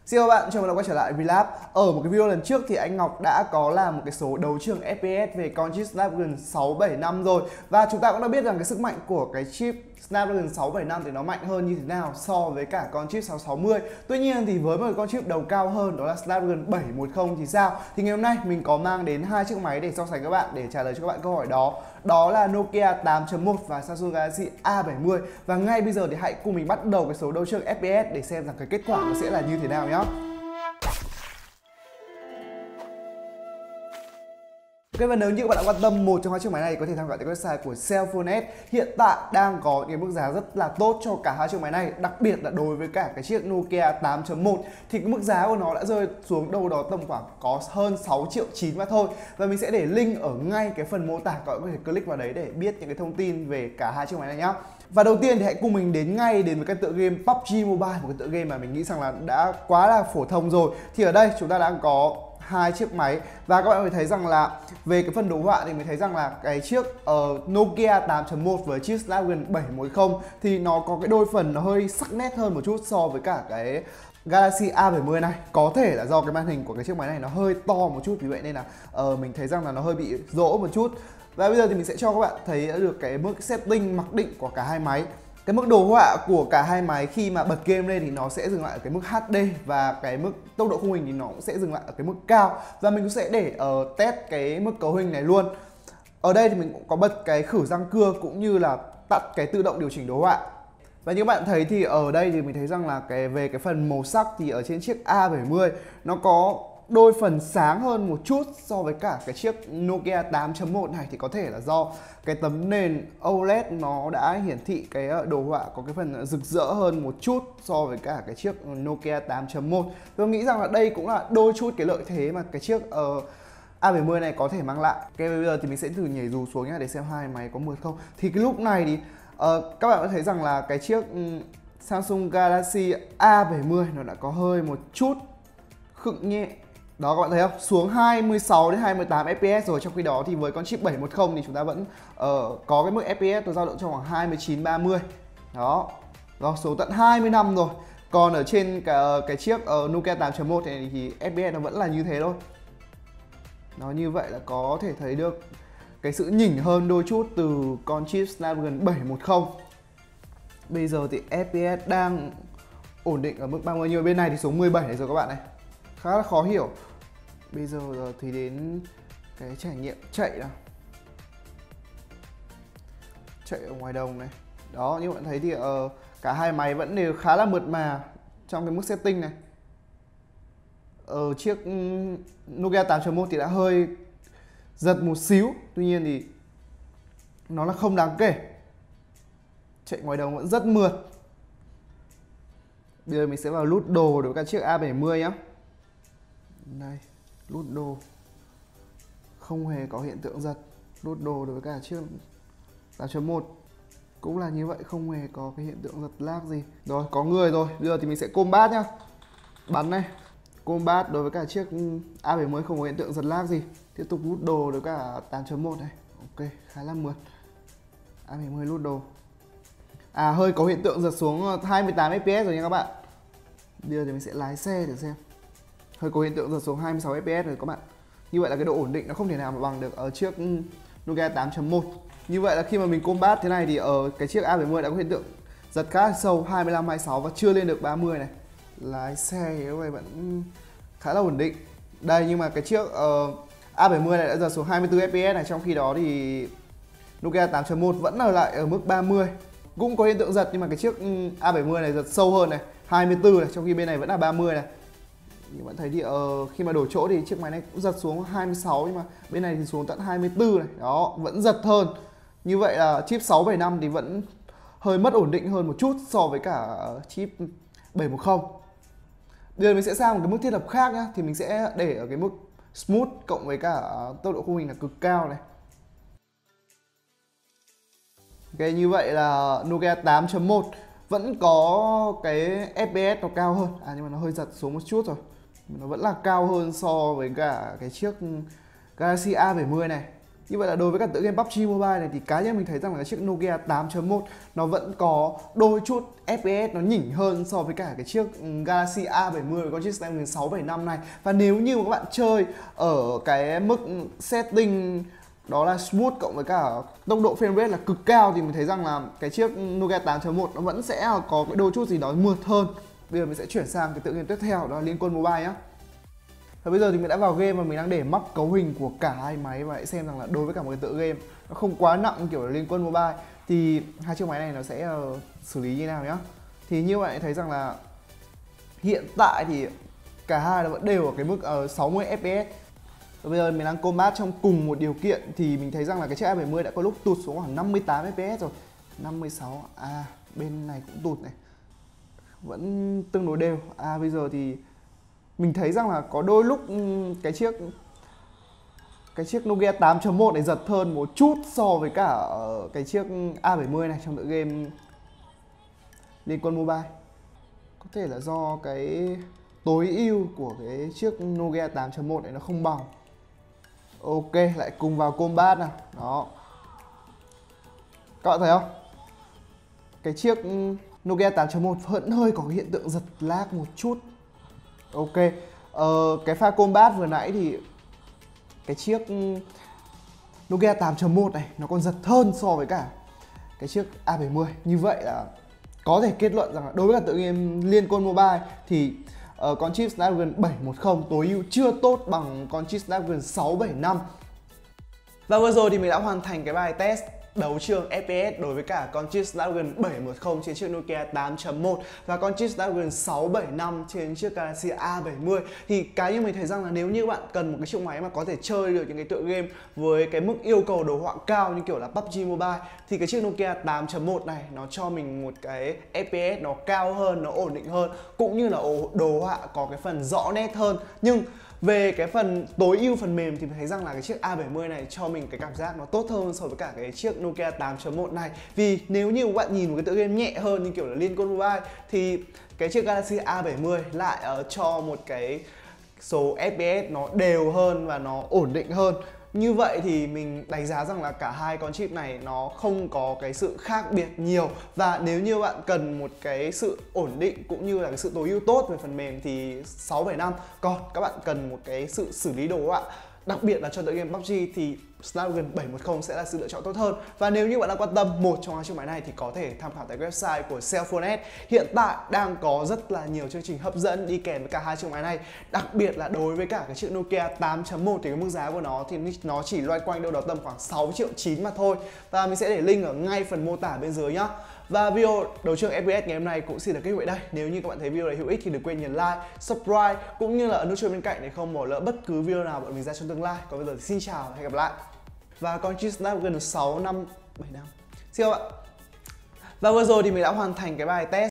Xin chào các bạn, chào mừng đã quay trở lại Relab. Ở một cái video lần trước thì anh Ngọc đã có làm một cái số đấu trường FPS về con chip Snapdragon 675 rồi. Và chúng ta cũng đã biết rằng cái sức mạnh của cái chip Snapdragon 675 thì nó mạnh hơn như thế nào so với cả con chip 660. Tuy nhiên thì với một cái con chip đầu cao hơn đó là Snapdragon 710 thì sao? Thì ngày hôm nay mình có mang đến hai chiếc máy để so sánh các bạn, để trả lời cho các bạn câu hỏi đó. Đó là Nokia 8.1 và Samsung Galaxy A70. Và ngay bây giờ thì hãy cùng mình bắt đầu cái số đấu trường FPS để xem rằng cái kết quả nó sẽ là như thế nào nhé. Ok, và nếu như các bạn đã quan tâm một trong hai chiếc máy này thì có thể tham khảo tại website của Cellphone.net. Hiện tại đang có những cái mức giá rất là tốt cho cả hai chiếc máy này, đặc biệt là đối với cả cái chiếc Nokia 8.1 thì cái mức giá của nó đã rơi xuống đâu đó tầm khoảng có hơn 6 triệu 9 mà thôi. Và mình sẽ để link ở ngay cái phần mô tả, các bạn có thể click vào đấy để biết những cái thông tin về cả hai chiếc máy này nhá. Và đầu tiên thì hãy cùng mình đến ngay đến với cái tựa game PUBG Mobile, một cái tựa game mà mình nghĩ rằng là đã quá là phổ thông rồi. Thì ở đây chúng ta đang có hai chiếc máy và các bạn có thấy rằng là về cái phần đồ họa thì mình thấy rằng là cái chiếc Nokia 8.1 với chiếc Snapdragon 710 thì nó có cái đôi phần nó hơi sắc nét hơn một chút so với cả cái Galaxy A70 này. Có thể là do cái màn hình của cái chiếc máy này nó hơi to một chút, vì vậy nên là mình thấy rằng là nó hơi bị rỗ một chút. Và bây giờ thì mình sẽ cho các bạn thấy được cái mức setting mặc định của cả hai máy. Cái mức đồ họa của cả hai máy khi mà bật game lên thì nó sẽ dừng lại ở cái mức HD, và cái mức tốc độ khung hình thì nó cũng sẽ dừng lại ở cái mức cao. Và mình cũng sẽ để test cái mức cấu hình này luôn. Ở đây thì mình cũng có bật cái khử răng cưa cũng như là tắt cái tự động điều chỉnh đồ họa. Và như các bạn thấy thì ở đây thì mình thấy rằng là về cái phần màu sắc thì ở trên chiếc A70 nó có đôi phần sáng hơn một chút so với cả cái chiếc Nokia 8.1 này, thì có thể là do cái tấm nền OLED nó đã hiển thị cái đồ họa có cái phần rực rỡ hơn một chút so với cả cái chiếc Nokia 8.1. Tôi nghĩ rằng là đây cũng là đôi chút cái lợi thế mà cái chiếc A70 này có thể mang lại. Ok, bây giờ thì mình sẽ thử nhảy dù xuống nhá để xem hai máy có mượt không. Thì cái lúc này thì các bạn có thấy rằng là cái chiếc Samsung Galaxy A70 nó đã có hơi một chút khựng nhẹ. Đó, các bạn thấy không? Xuống 26 đến 28 FPS rồi. Trong khi đó thì với con chip 710 thì chúng ta vẫn có cái mức FPS nó dao động trong khoảng 29 30. Đó. Rồi xuống tận 25 rồi. Còn ở trên cái chiếc Nokia 8.1 này thì FPS nó vẫn là như thế thôi. Nó như vậy là có thể thấy được cái sự nhỉnh hơn đôi chút từ con chip Snapdragon 710. Bây giờ thì FPS đang ổn định ở mức 30, nhưng mà bên này thì xuống 17 này rồi các bạn này. Khá là khó hiểu. Bây giờ thì đến cái trải nghiệm chạy nào. Chạy ở ngoài đồng này. Đó, như bạn thấy thì cả hai máy vẫn đều khá là mượt mà trong cái mức setting này. Ở chiếc Nokia 8.1 thì đã hơi giật một xíu, tuy nhiên thì nó là không đáng kể. Chạy ngoài đồng vẫn rất mượt. Bây giờ mình sẽ vào lút đồ đối với cả chiếc A70 nhé. Đây, lút đồ không hề có hiện tượng giật. Lút đồ đối với cả chiếc 8.1 cũng là như vậy, không hề có cái hiện tượng giật lag gì. Rồi, có người rồi. Bây giờ thì mình sẽ combat nhá. Bắn này. Combat đối với cả chiếc A70 không có hiện tượng giật lag gì. Tiếp tục lút đồ đối với cả 8.1 này. Ok, khá là mượt. A70 lút đồ. À, hơi có hiện tượng giật xuống 28 FPS rồi nha các bạn. Bây giờ thì mình sẽ lái xe để xem. Hơi có hiện tượng giật xuống 26 FPS rồi các bạn. Như vậy là cái độ ổn định nó không thể nào mà bằng được ở chiếc Nokia 8.1. Như vậy là khi mà mình combat thế này thì ở cái chiếc A70 đã có hiện tượng giật khá là sâu 25, 26 và chưa lên được 30 này. Lái xe thì lúc này vẫn khá là ổn định. Đây, nhưng mà cái chiếc A70 này đã giật xuống 24 FPS này, trong khi đó thì Nokia 8.1 vẫn ở lại ở mức 30. Cũng có hiện tượng giật nhưng mà cái chiếc A70 này giật sâu hơn này, 24 này, trong khi bên này vẫn là 30 này. Như bạn thấy thì khi mà đổi chỗ thì chiếc máy này cũng giật xuống 26, nhưng mà bên này thì xuống tận 24 này. Đó, vẫn giật hơn. Như vậy là chip 675 thì vẫn hơi mất ổn định hơn một chút so với cả chip 710. Bây giờ mình sẽ sang một cái mức thiết lập khác nhá. Thì mình sẽ để ở cái mức smooth cộng với cả tốc độ khung hình là cực cao này. Ok, như vậy là Nokia 8.1 vẫn có cái FPS nó cao hơn. À, nhưng mà nó hơi giật xuống một chút rồi. Nó vẫn là cao hơn so với cả cái chiếc Galaxy A70 này. Như vậy là đối với cả tựa game PUBG Mobile này thì cá nhân mình thấy rằng là cái chiếc Nokia 8.1 nó vẫn có đôi chút FPS nó nhỉnh hơn so với cả cái chiếc Galaxy A70 con chip Snapdragon 675 này. Và nếu như mà các bạn chơi ở cái mức setting đó là smooth cộng với cả tốc độ frame rate là cực cao thì mình thấy rằng là cái chiếc Nokia 8.1 nó vẫn sẽ có cái đôi chút gì đó mượt hơn. Bây giờ mình sẽ chuyển sang cái tựa game tiếp theo đó là Liên Quân Mobile nhá. Và bây giờ thì mình đã vào game và mình đang để móc cấu hình của cả hai máy và hãy xem rằng là đối với cả một cái tựa game nó không quá nặng kiểu là Liên Quân Mobile thì hai chiếc máy này nó sẽ xử lý như nào nhá. Thì như vậy thấy rằng là hiện tại thì cả hai nó vẫn đều ở cái mức 60 fps. Và bây giờ mình đang combat trong cùng một điều kiện thì mình thấy rằng là cái chiếc A70 đã có lúc tụt xuống khoảng 58 fps rồi. 56, bên này cũng tụt này. Vẫn tương đối đều. Bây giờ thì mình thấy rằng là có đôi lúc cái chiếc Nokia 8.1 này giật hơn một chút so với cả cái chiếc A70 này trong tựa game Liên Quân Mobile. Có thể là do cái tối ưu của cái chiếc Nokia 8.1 này nó không bằng. Ok, lại cùng vào combat nào. Đó. Các bạn thấy không? Cái chiếc Nokia 8.1 vẫn hơi có hiện tượng giật lag một chút. Ok, cái pha combat vừa nãy thì cái chiếc Nokia 8.1 này nó còn giật hơn so với cả cái chiếc A70. Như vậy là có thể kết luận rằng là đối với cả tựa game Liên Quân Mobile thì con chip Snapdragon 710 tối ưu chưa tốt bằng con chip Snapdragon 675. Và vừa rồi thì mình đã hoàn thành cái bài test đấu trường FPS đối với cả con chip Snapdragon 710 trên chiếc Nokia 8.1 và con chip Snapdragon 675 trên chiếc Galaxy A70. Thì cá nhân mình thấy rằng là nếu như bạn cần một cái chiếc máy mà có thể chơi được những cái tựa game với cái mức yêu cầu đồ họa cao như kiểu là PUBG Mobile thì cái chiếc Nokia 8.1 này nó cho mình một cái FPS nó cao hơn, nó ổn định hơn, cũng như là đồ họa có cái phần rõ nét hơn. Nhưng về cái phần tối ưu phần mềm thì mình thấy rằng là cái chiếc A70 này cho mình cái cảm giác nó tốt hơn so với cả cái chiếc Nokia 8.1 này. Vì nếu như các bạn nhìn một cái tựa game nhẹ hơn như kiểu là Liên Quân Mobile thì cái chiếc Galaxy A70 lại cho một cái số FPS nó đều hơn và nó ổn định hơn. Như vậy thì mình đánh giá rằng là cả hai con chip này nó không có cái sự khác biệt nhiều. Và nếu như bạn cần một cái sự ổn định cũng như là cái sự tối ưu tốt về phần mềm thì 675. Còn các bạn cần một cái sự xử lý đồ họa, đặc biệt là cho tựa game PUBG thì Snapdragon 710 sẽ là sự lựa chọn tốt hơn. Và nếu như bạn đang quan tâm một trong hai chiếc máy này thì có thể tham khảo tại website của Cellphone. Hiện tại đang có rất là nhiều chương trình hấp dẫn đi kèm với cả hai chiếc máy này. Đặc biệt là đối với cả cái chiếc Nokia 8.1 thì cái mức giá của nó thì nó chỉ loanh quanh đâu đó tầm khoảng 6,9 triệu mà thôi. Và mình sẽ để link ở ngay phần mô tả bên dưới nhá. Và video đấu trường FPS ngày hôm nay cũng xin được kết thúc tại đây. Nếu như các bạn thấy video này hữu ích thì đừng quên nhấn like, subscribe cũng như là ấn nút chuông bên cạnh để không bỏ lỡ bất cứ video nào bọn mình ra trong tương lai. Còn bây giờ thì xin chào và hẹn gặp lại. Và con chip Snapdragon 6575. Xin chào bạn. Và vừa rồi thì mình đã hoàn thành cái bài test